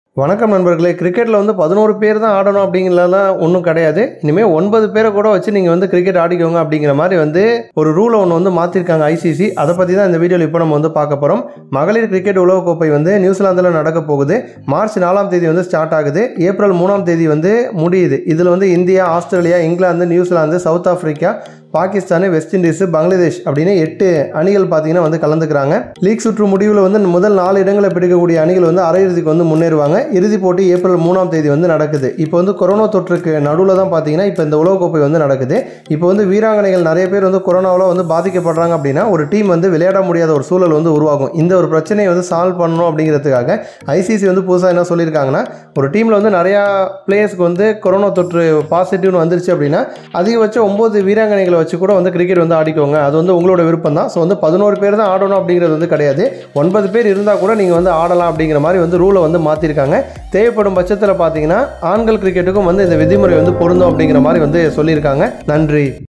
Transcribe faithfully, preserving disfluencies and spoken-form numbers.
வணக்கம் நண்பர்களே. கிரிக்கெட்டில் வந்து பதினோரு பேர் தான் ஆடணும் அப்படிங்கிறதெல்லாம் ஒன்றும் கிடையாது. இனிமேல் ஒன்பது பேரை கூட வச்சு நீங்கள் வந்து கிரிக்கெட் ஆடிக்கோங்க அப்படிங்கிற மாதிரி வந்து ஒரு ரூலை ஒன்று வந்து மாற்றிருக்காங்க ஐசிசி. அதை பற்றி தான் இந்த வீடியோவில் இப்போ நம்ம வந்து பார்க்க போகிறோம். மகளிர் கிரிக்கெட் உலகக்கோப்பை வந்து நியூசிலாந்தில் நடக்க போகுது. மார்ச் நாலாம் தேதி வந்து ஸ்டார்ட் ஆகுது. ஏப்ரல் மூணாம் தேதி வந்து முடியுது. இதில் வந்து India, Australia, England, New Zealand, south Africa, Pakistan, west Indies, Bangladesh அப்படின்னு எட்டு அணிகள் பார்த்தீங்கன்னா வந்து கலந்துக்கிறாங்க. லீக் சுற்று முடிவில் வந்து முதல் நாலு இடங்களை பிடிக்கக்கூடிய அணிகள் வந்து அரையிறுதிக்கு வந்து முன்னேறுவாங்க. இறுதிப் போட்டி ஏப்ரல் மூணாம் தேதி வந்து நடக்குது. இப்போ வந்து கொரோனா தொற்றுக்கு நடுவில் தான் பார்த்தீங்கன்னா இப்போ இந்த உலகக்கோப்பை வந்து நடக்குது. இப்போ வந்து வீராங்கனைகள் நிறைய பேர் வந்து கொரோனாவில் வந்து பாதிக்கப்படுறாங்க அப்படின்னா ஒரு டீம் வந்து விளையாட முடியாத ஒரு சூழல் வந்து உருவாகும். இந்த ஒரு பிரச்சனையை வந்து சால்வ் பண்ணணும் அப்படிங்கிறதுக்காக ஐசிசி வந்து புதுசாக என்ன சொல்லியிருக்காங்கன்னா, ஒரு டீமில் வந்து நிறையா பிளேயர்ஸ்க்கு வந்து கொரோனா தொற்று பாசிட்டிவ்னு வந்துருச்சு அப்படின்னா அதிகபட்சம் ஒம்பது வீராங்கனைகளை வச்சு கூட வந்து கிரிக்கெட் வந்து ஆடிக்கோங்க. அது வந்து உங்களோட விருப்பம் தான். ஸோ வந்து பதினோரு பேர் தான் ஆடணும் அப்படிங்கிறது வந்து கிடையாது. ஒன்பது பேர் இருந்தால் கூட நீங்கள் வந்து ஆடலாம் அப்படிங்கிற மாதிரி வந்து ரூலை வந்து மாற்றிருக்காங்க. தேவைப்படும் பட்சத்தில் பார்த்தீங்கன்னா ஆண்கள் கிரிக்கெட்டுக்கும் வந்து இந்த விதிமுறை வந்து பொருந்தும் அப்படிங்கிற மாதிரி வந்து சொல்லியிருக்காங்க. நன்றி.